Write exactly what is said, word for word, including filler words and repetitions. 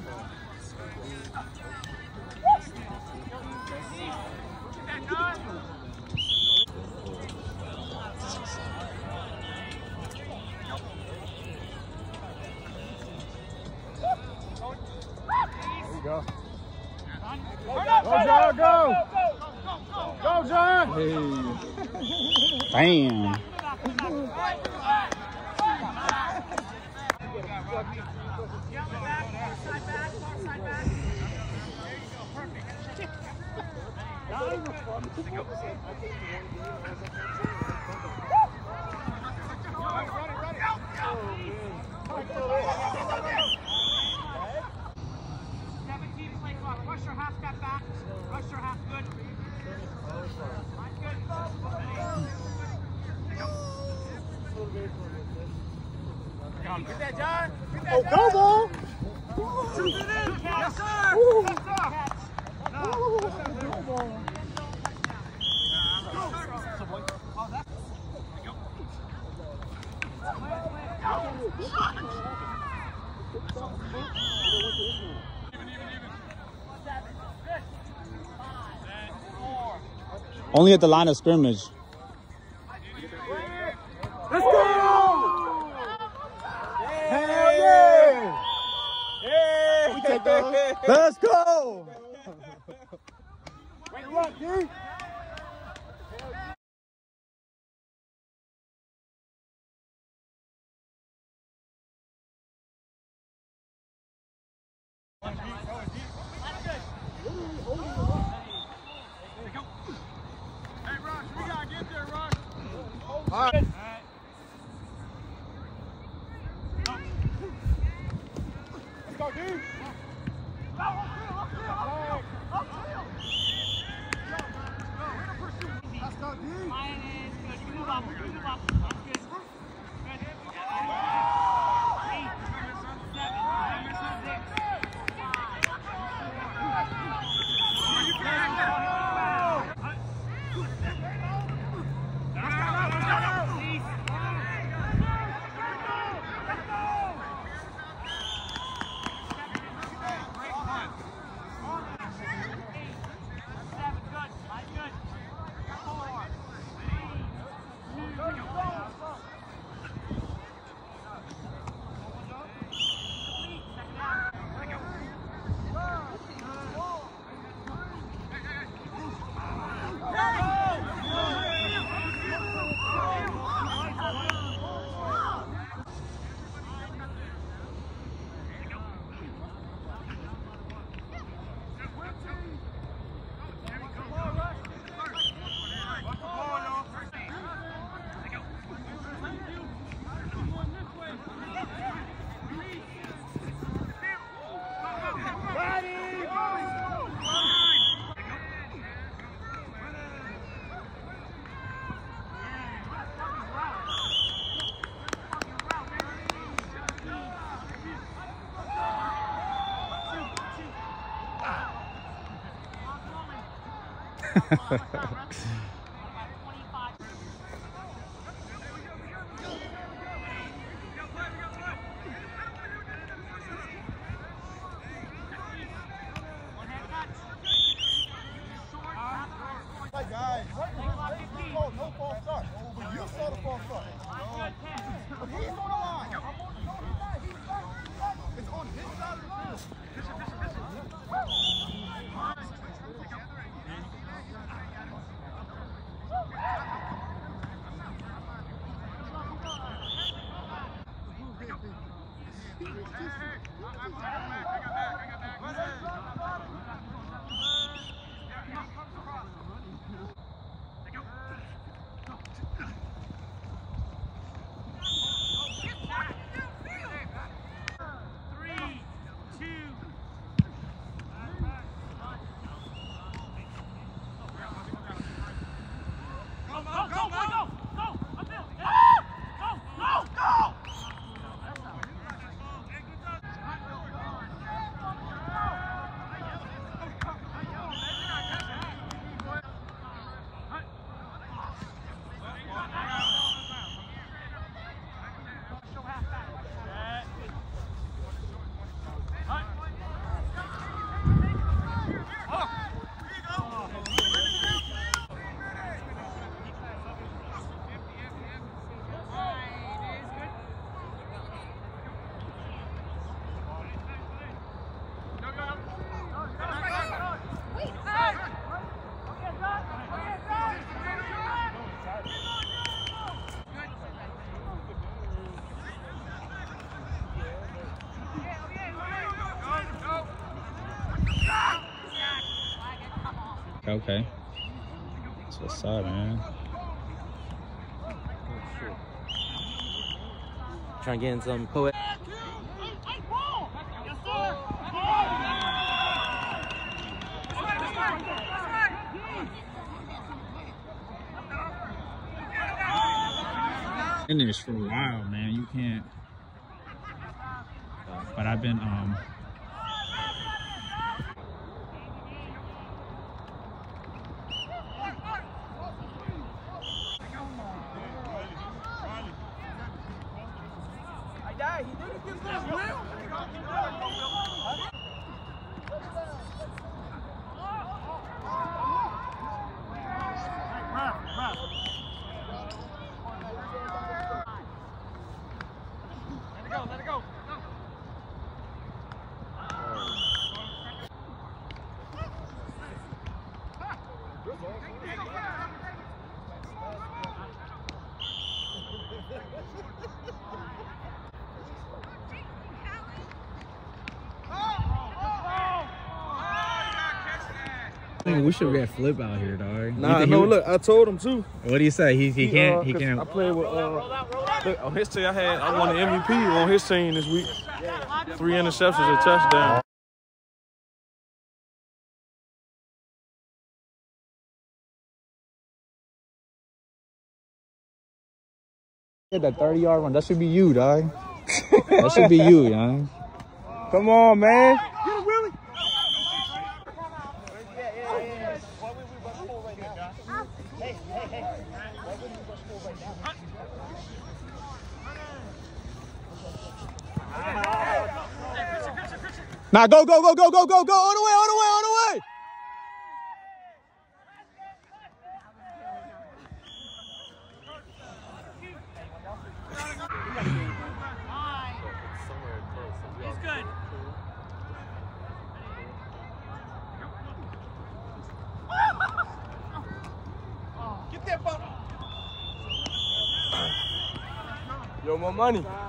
Go. Go, John, go! Go, John! Hey. Bam. Rush your half step back. Rush your half good. Get that, John. Get that, oh, go, ball! Yes, sir. Ooh. Yes, sir. No. Go, ball. Only at the line of scrimmage. Let's go! Hell yeah! Yeah! We take those. Let's go! Wait, look, dude. All right. Let's go, dude. Let's go, dude. Move up, move up. Good. Eight, seven, six. Guys, no false start. But you saw the false start. But he's on the line. It's on his side of the field. Okay, okay. That's what's up, man. Trying to get in some poet. Finish for a while, man. You can't. But I've been um. We should get Flip out here, dog. Nah, no, look, I told him too. What do you say? He he, he can't. Uh, he can't. I played with uh, look, on his team. I had I won the M V P on his team this week. Three interceptions, a touchdown. That thirty yard run. That should be you, dog. That should be you, dog. Come on, man. Get him, Willie. Now go, go, go, go, go, go, go, all the way, all the way, all the way. He's good. Get that ball. Yo, more money.